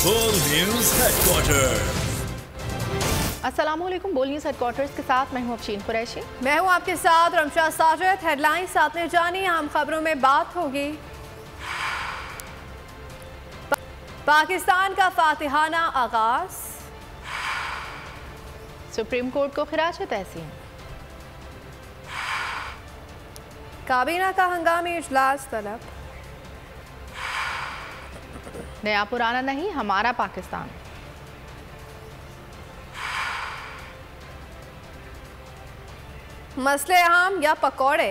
बोल news headquarter. अस्सलामुअलैकुम। बोल न्यूज हेडक्वार्टर्स के साथ मैं हूं अफशीन कुरैशी। मैं हूं आपके साथ रमशा साजिद। हेडलाइंस आपने जानी, अहम खबरों में बात होगी। पाकिस्तान का फातिहाना आगाज, सुप्रीम कोर्ट को खिराज तहसीन, काबीना का हंगामी इजलास तलब, नया पुराना नहीं हमारा पाकिस्तान, मसले आम या पकौड़े,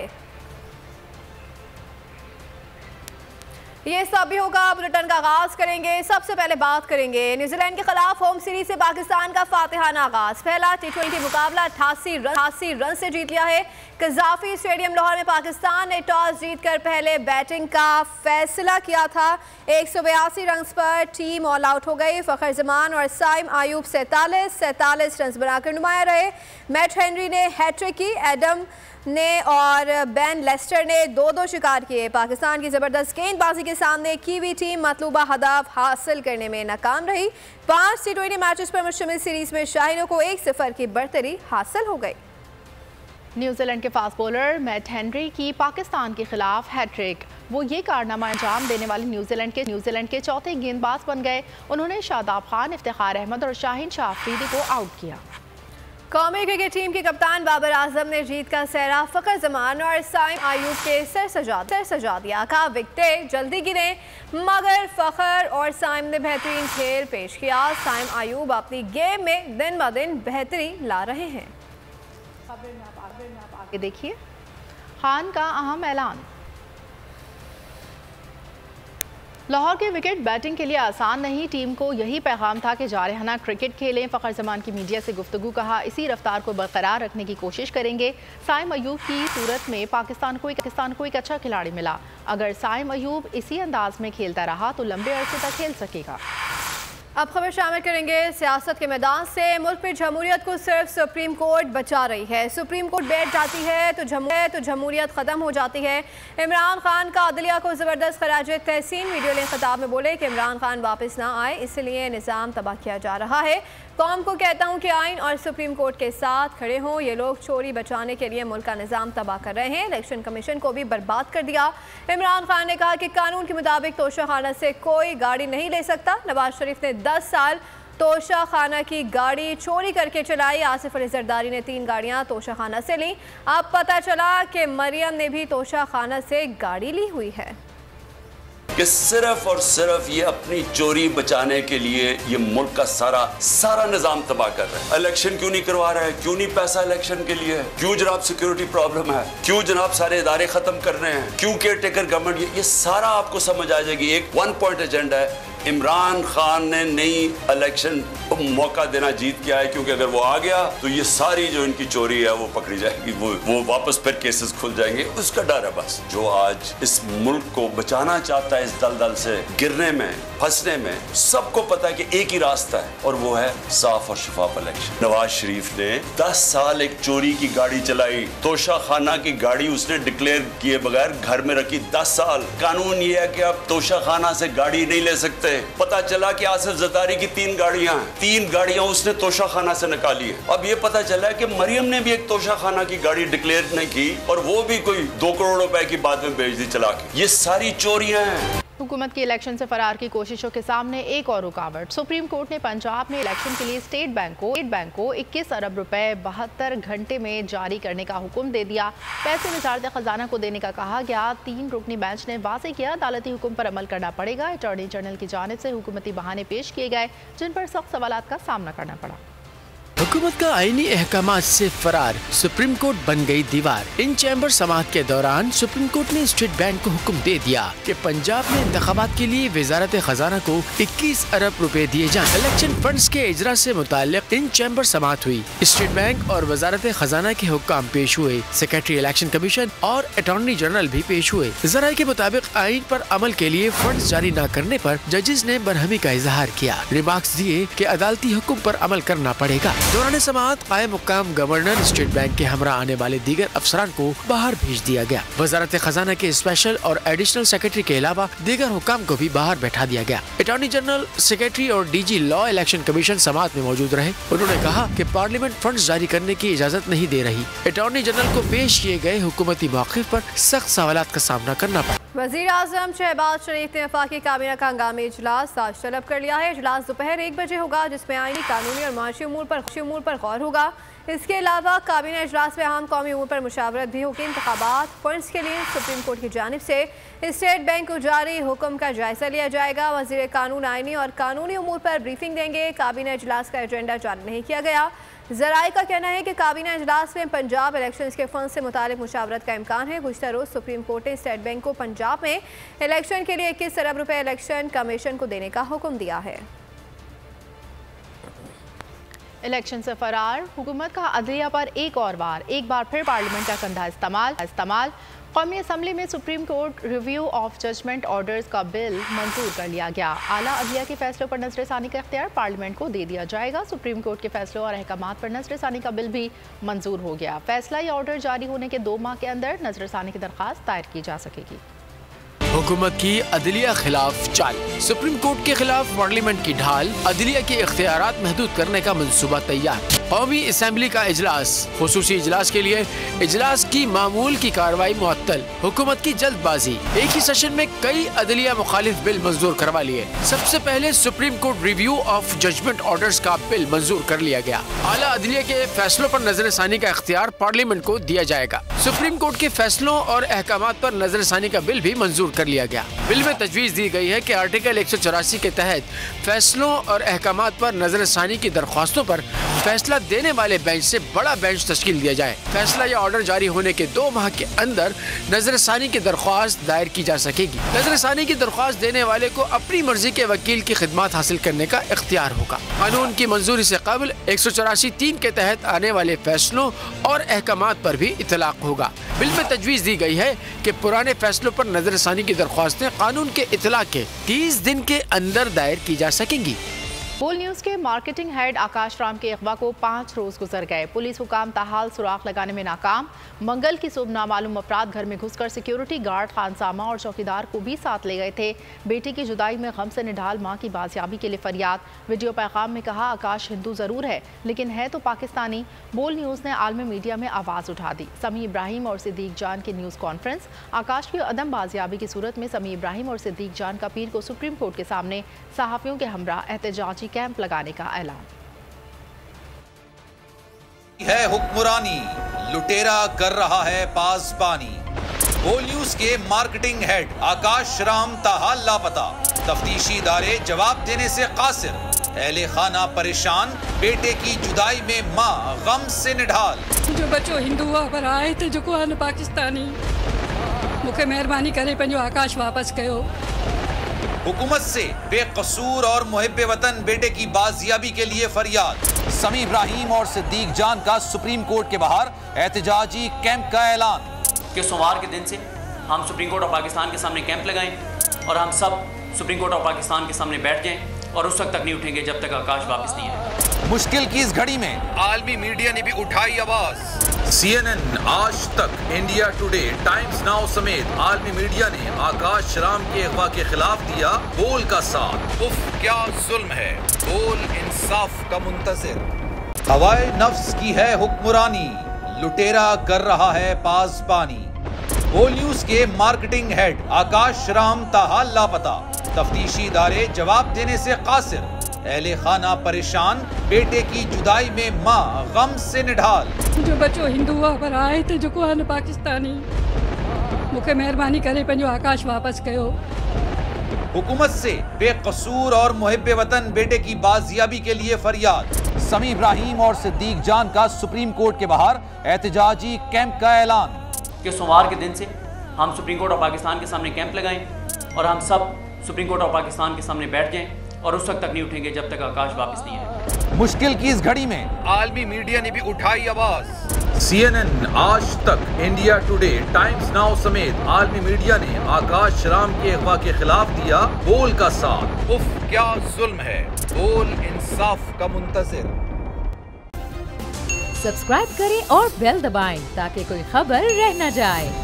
ये सब भी होगा। बुलेटिन का आगाज करेंगे। सबसे पहले बात करेंगे न्यूजीलैंड के खिलाफ होम सीरीज से पाकिस्तान का फातिहाना आगाज। पहला T20 मुकाबला 88 रन से जीत लिया है। कज़ाफी स्टेडियम लाहौर में पाकिस्तान ने टॉस जीतकर पहले बैटिंग का फैसला किया था। 182 रन पर टीम ऑल आउट हो गई। फखर जमान और साइम आयूब 47 रन बनाकर नुमाया रहे। मैट हेनरी ने हैट्रिक की, एडम ने और बेन लेस्टर ने 2-2 शिकार किए। पाकिस्तान की जबरदस्त गेंदबाजी के सामने कीवी टीम मतलूबा हदफ हासिल करने में नाकाम रही। 5 T20 मैचेस पर मुश्तमिल सीरीज में शाहीनों को 1-0 की बढ़तरी हासिल हो गई। न्यूजीलैंड के फास्ट बॉलर मैट हेनरी की पाकिस्तान के खिलाफ हैट्रिक। वो ये कारनामा अंजाम देने वाले न्यूजीलैंड के चौथे गेंदबाज बन गए। उन्होंने शादाब खान, इफ्तिखार अहमद और शाहीन शाह अफरीदी को आउट किया। कौमी क्रिकेट टीम के कप्तान बाबर आजम ने जीत का सेहरा फखर जमान और साइम आयूब के सर सजा दिया। कहा विकेटें जल्दी गिरे मगर फखर और साइम ने बेहतरीन खेल पेश किया। साइम आयूब अपनी गेम में दिन ब दिन बेहतरी ला रहे हैं। आगे देखिए, खान का अहम ऐलान। लाहौर के विकेट बैटिंग के लिए आसान नहीं। टीम को यही पैगाम था कि जारहाना क्रिकेट खेलें। फखर जमान की मीडिया से गुफ्तगू, कहा इसी रफ्तार को बरकरार रखने की कोशिश करेंगे। साइम अयूब की सूरत में पाकिस्तान को एक अच्छा खिलाड़ी मिला। अगर साइम अयूब इसी अंदाज में खेलता रहा तो लंबे अरसे तक खेल सकेगा। अब खबर शामिल करेंगे सियासत के मैदान से। मुल्क में जमहूरियत को सिर्फ सुप्रीम कोर्ट बचा रही है। सुप्रीम कोर्ट बैठ जाती है तो जमहूरियत ख़त्म हो जाती है। इमरान खान का अदलिया को ज़बरदस्त खराज तहसीन। वीडियो लिंक खिताब में बोले कि इमरान खान वापस ना आए इसलिए निज़ाम तबाह किया जा रहा है। कौम को कहता हूँ कि आइन और सुप्रीम कोर्ट के साथ खड़े हों। ये लोग चोरी बचाने के लिए मुल्क का निज़ाम तबाह कर रहे हैं। इलेक्शन कमीशन को भी बर्बाद कर दिया। इमरान खान ने कहा कि कानून के मुताबिक तोशा खाना से कोई गाड़ी नहीं ले सकता। नवाज शरीफ ने 10 साल तोशा खाना की गाड़ी चोरी करके चलाई। आसिफ अली जरदारी ने 3 गाड़ियाँ तोशा खाना से ली। अब पता चला कि मरियम ने भी तोशा खाना से गाड़ी ली हुई है कि सिर्फ और सिर्फ ये अपनी चोरी बचाने के लिए ये मुल्क का सारा निजाम तबाह कर रहा है। इलेक्शन क्यों नहीं करवा रहा है? क्यों नहीं पैसा इलेक्शन के लिए है? क्यों जनाब सिक्योरिटी प्रॉब्लम है? क्यों जनाब सारे इदारे खत्म कर रहे हैं? क्यों केयर टेकर गवर्नमेंट? ये सारा आपको समझ आ जाएगी। एक 1 पॉइंट एजेंडा है। इमरान खान ने नई इलेक्शन को मौका देना जीत के आए, क्योंकि अगर वो आ गया तो ये सारी जो इनकी चोरी है वो पकड़ी जाएगी। वो वापस फिर केसेस खुल जाएंगे। उसका डर है बस। जो आज इस मुल्क को बचाना चाहता है इस दलदल से गिरने में, फंसने में, सबको पता है कि एक ही रास्ता है और वो है साफ और शफाफ इलेक्शन। नवाज शरीफ ने 10 साल एक चोरी की गाड़ी चलाई। तोशा खाना की गाड़ी उसने डिक्लेयर किए बगैर घर में रखी 10 साल। कानून ये है कि आप तोशा खाना से गाड़ी नहीं ले सकते। पता चला कि आसिफ जरदारी की 3 गाड़ियां हैं। 3 गाड़ियां उसने तोशा खाना से निकाली है। अब ये पता चला है कि मरियम ने भी एक तोशा खाना की गाड़ी डिक्लेयर नहीं की और वो भी कोई 2 करोड़ रुपए की बाद में बेच दी चला के। ये सारी चोरियां हैं। हुकूमत की इलेक्शन से फरार की कोशिशों के सामने एक और रुकावट। सुप्रीम कोर्ट ने पंजाब में इलेक्शन के लिए स्टेट बैंक को 21 अरब रुपए 72 घंटे में जारी करने का हुक्म दे दिया। पैसे वजारत खजाना को देने का कहा गया। 3 रुकनी बेंच ने वाज़े किया अदालती हुक्म पर अमल करना पड़ेगा। अटॉर्नी जनरल की जानिब से हुकूमती बहाने पेश किए गए जिन पर सख्त सवालात का सामना करना पड़ा। हुकूमत का आईनी अहकामात से फरार, सुप्रीम कोर्ट बन गई दीवार। इन चैम्बर समाअत के दौरान सुप्रीम कोर्ट ने स्टेट बैंक को हुक्म दे दिया कि पंजाब में इंतखाबात के लिए वजारत खजाना को 21 अरब रुपए दिए जाएं। इलेक्शन फंड्स के इजरा से मुताल्लिक इन चैम्बर समाअत हुई। स्टेट बैंक और वजारत खजाना के हुक्काम पेश हुए। सेक्रेटरी इलेक्शन कमीशन और अटॉर्नी जनरल भी पेश हुए। ज़राए के मुताबिक आइन पर अमल के लिए फंड्स जारी न करने पर जजेस ने बरहमी का इजहार किया। रिमार्क्स दिए कि अदालती हुक्म पर अमल करना पड़ेगा। दौरान समाअत कायम मुकाम गवर्नर, स्टेट बैंक के हमरा आने वाले दीगर अफसरान को बाहर भेज दिया गया। वजारत खजाना के स्पेशल और एडिशनल सेक्रेटरी के अलावा दीगर हुकाम को भी बाहर बैठा दिया गया। अटॉर्नी जनरल, सेक्रेटरी और DG लॉ इलेक्शन कमीशन समाअत में मौजूद रहे। उन्होंने कहा कि पार्लियामेंट फंड्स जारी करने की इजाजत नहीं दे रही। अटॉर्नी जनरल को पेश किए गए हुकूमती मौक़िफ़ पर सख्त सवालात का सामना करना पड़ा। वज़ीर आज़म शहबाज शरीफ ने वफाकी काबीना का हंगामी इजलास आज तलब कर लिया है। इजलास दोपहर 1 बजे होगा, जिसमें आईनी, कानूनी और माशी उमूर पर गौर होगा। इसके अलावा काबीना इजलास में अहम कौमी उमूर पर मुशावरत भी होगी। इंतखाबात फंड्स के लिए सुप्रीम कोर्ट की जानिब से स्टेट बैंक को जारी हुक्म का जायजा लिया जाएगा। वज़ीर कानून आईनी और कानूनी उमूर पर ब्रीफिंग देंगे। काबीना इजलास का एजेंडा जारी नहीं किया गया। ज़राए का कहना है कि काबीना इजलास में पंजाब इलेक्शन के फंड से मुतालिक मुशावरत का इम्कान है। गुज़िश्ता रोज़ सुप्रीम कोर्ट ने स्टेट बैंक को पंजाब में इलेक्शन के लिए 21 अरब रुपए इलेक्शन कमीशन को देने का हुक्म दिया है। इलेक्शन से फरार हुकूमत का अदलिया पर एक बार फिर पार्लियामेंट का कंधा इस्तेमाल। कौमी असम्बली में supreme court review of judgment orders का बिल मंजूर कर लिया गया। आला अदलिया के फैसलों पर नजरसानी का इख्तियार पार्लियामेंट को दे दिया जाएगा। सुप्रीम कोर्ट के फैसलों और अहकामात पर नजरसानी का बिल भी मंजूर हो गया। फैसला या ऑर्डर जारी होने के 2 माह के अंदर नजरसानी की दरख्वास्त दायर की जा सकेगी। हुकूमत की अदलिया खिलाफ चाल। सुप्रीम कोर्ट के खिलाफ पार्लियामेंट की ढाल। अदलिया के इख्तियारात महदूद करने का मंसूबा तैयार। कौमी असम्बली का इजलास। खुसूसी इजलास के लिए इजलास की मामूल की कार्रवाई मुअत्तल। हुकूमत की जल्दबाजी। एक ही सेशन में कई अदलिया मुखालिफ बिल मंजूर करवा लिए। सबसे पहले supreme court review of judgment orders का बिल मंजूर कर लिया गया। आला अदलिया के फैसलों पर नजरसानी का इख्तियार पार्लियामेंट को दिया जाएगा। सुप्रीम कोर्ट के फैसलों और अहकामात पर नजरसानी का बिल भी मंजूर कर लिया गया। बिल में तजवीज दी गई है कि आर्टिकल 184 के तहत फैसलों और अहकामात पर नजरसानी की दरख्वास्तों पर फैसला देने वाले बेंच से बड़ा बेंच तश्कील दिया जाए। फैसला या ऑर्डर जारी होने के 2 माह के अंदर नजरसानी की दरख्वास्त दायर की जा सकेगी। नजरसानी की दरख्वास्त देने वाले को अपनी मर्जी के वकील की खिदमत हासिल करने का इख्तियार होगा। कानून की मंजूरी से कबल 184(3) के तहत आने वाले फैसलों और अहकामात पर भी इतलाक होगा। बिल में तजवीज दी गई है कि पुराने फैसलों पर नजरसानी की दरख्वास्तें कानून के इतलाक के 30 दिन के अंदर दायर की जा सकेंगी। बोल न्यूज़ के मार्केटिंग हेड आकाश राम के अगवा को 5 रोज गुजर गए। पुलिस हुकाम ताहाल सुराख लगाने में नाकाम। मंगल की सुबह नामालूम अफराद घर में घुसकर सिक्योरिटी गार्ड, खानसामा और चौकीदार को भी साथ ले गए थे। बेटी की जुदाई में गम से निढाल मां की बाजियाबी के लिए फरियाद। वीडियो पैगाम में कहा, आकाश हिंदू जरूर है लेकिन है तो पाकिस्तानी। बोल न्यूज़ ने आलमी मीडिया में आवाज़ उठा दी। समी इब्राहिम और सिद्दीक जान की न्यूज़ कॉन्फ्रेंस। आकाश की अदम बाजियाबी की सूरत में समी इब्राहिम और सिद्दीक जान का पीर को सुप्रीम कोर्ट के सामने सहाफ़ियों के हमरा एहतजाजी कैंप लगाने का ऐलान। है हुक्मरानी, लुटेरा कर रहा है पासबानी। बोल न्यूज के मार्केटिंग हेड आकाश राम ताहाल लापता। तफ्तीशी इदारे जवाब देने से कासिर। अहले खाना परेशान। बेटे की जुदाई में मां गम से निढाल। जो बच्चो हिंदू हुआ पर आए थे जो को आन पाकिस्तानी। मुखे मेहरबानी करे पंजो आकाश वापस कयो। हुकूमत से बेकसूर और मुहिब्बे वतन बेटे की बाजियाबी के लिए फरियाद। समी इब्राहिम और सिद्दीक जान का सुप्रीम कोर्ट के बाहर एहतजाजी कैंप का ऐलान। कि सोमवार के दिन से हम सुप्रीम कोर्ट ऑफ पाकिस्तान के सामने कैंप लगाएं और हम सब सुप्रीम कोर्ट ऑफ पाकिस्तान के सामने बैठ जाएं और उस वक्त तक नहीं उठेंगे जब तक आकाश वापस नहीं आए। मुश्किल की इस घड़ी में आलमी मीडिया ने भी उठाई आवाज। CNN, आज तक, इंडिया टुडे, टाइम्स नाउ समेत आलमी मीडिया ने आकाश राम के अगवा के खिलाफ दिया बोल का साथ। उफ क्या जुल्म है। बोल इंसाफ का मुंतजिर। हवाए नफ्स की है हुक्मरानी, लुटेरा कर रहा है पासबानी। बोल न्यूज के मार्केटिंग हेड आकाश राम ताहाल लापता। तफ्तीशी इदारे जवाब देने से कासिर। अहले खाना परेशान। बेटे की जुदाई में मां गम से निढाल। जो बच्चो हिंदू हुआ पर आए थे जो को आन पाकिस्तानी। मुखे मेहरबानी करे पंजो आकाश वापस कयो। हुकूमत से बेकसूर और मुहिब्बे वतन बेटे की बाजियाबी के लिए फरियाद। समी इब्राहिम और सिद्दीक जान का सुप्रीम कोर्ट के बाहर एहतजाजी कैंप का ऐलान। कि सोमवार के दिन से हम सुप्रीम कोर्ट ऑफ पाकिस्तान के सामने कैंप लगाएं और हम सब सुप्रीम कोर्ट ऑफ पाकिस्तान के सामने बैठ जाएं और उस वक्त तक नहीं उठेंगे जब तक आकाश वापस नहीं आए। मुश्किल की इस घड़ी में आलमी मीडिया ने भी उठाई आवाज। CNN, आज तक, इंडिया टुडे, टाइम्स नाउ समेत आलमी मीडिया ने आकाश राम के अगवा के खिलाफ दिया बोल का साथ। उफ क्या जुल्म है। बोल इंसाफ का मुंतजिर। सब्सक्राइब करें और बेल दबाएं ताकि कोई खबर रह न जाए।